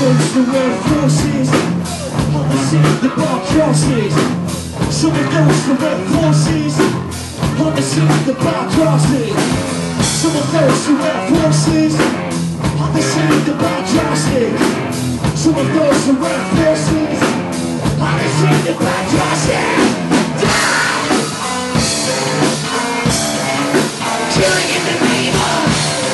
goes to red forces, others in the bar crosses. Some of those to red forces, others in the bar crosses. Some of those to red forces, others in the bar crosses. Some of those to red forces, others in the bar crosses. Killing in the name of,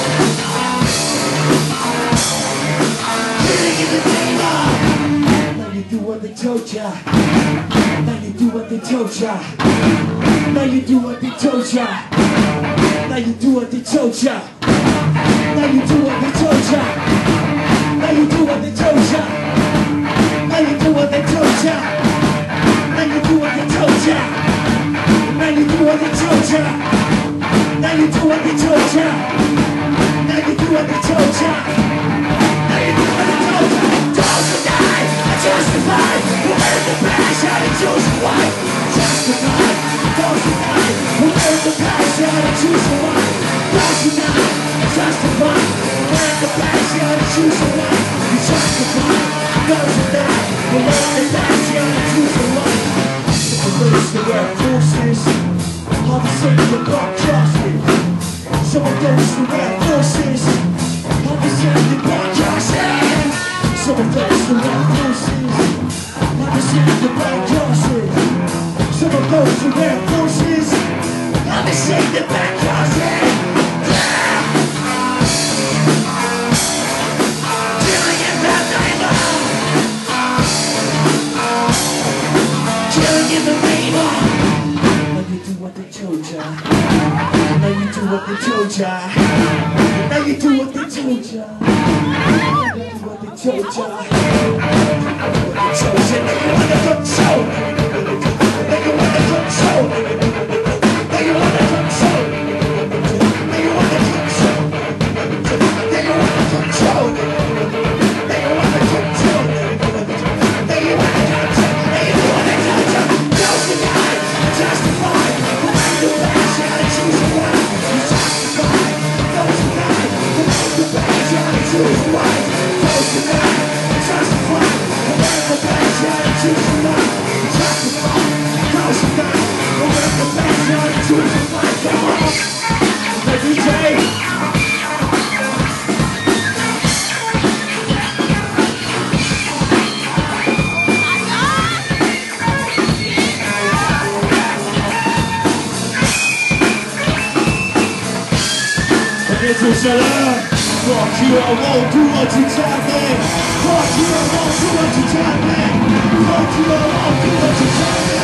killing in the name of. Now you do what they told ya. Now you do what they told ya. Now you do what they told ya. Now you do what they told ya. Now you do what they told ya. Now you do what they told ya. Now you do what they told ya. Now you do what they told ya. Now you do what they told ya. Now you do what they told ya. Now you do what they told ya. Now you do what they told ya. Those who die are justified. Who made the past how to choose a wife. Justified. Those who die who made the past how to choose a wife. Those who die are justified. Who made the past how to choose a wife. Justified. Those who die who made the past how to choose a wife. If it lose the red forces, all the same the dark crosses. Some of those who red forces, all the same the dark crosses. Some of those who red forces, all the same the dark crosses. Some of those who red forces, all the same the dark crosses. Killing in the name of, killing in the name of. What they told ya. Now you do what they told ya. Now you do what they told ya. Now you do what they told ya. What they told ya. Now you wanna control. Now you wanna control. Now you wanna control. Now you wanna control. Now you wanna control. Now you wanna control. Now you wanna control. Now you do what they told ya. Those who die are justified. The past how to choose a wife. You justify those who die. Who made the past how to choose a wife. Those who die, justify. Who made the past how to choose a wife. You justify those who die. Who made the past how to choose a wife. Come on, every day. Tout cela, fuck you, I won't do what you tell me. Fuck you, I won't do what you tell me. Fuck you, I won't do what you tell me.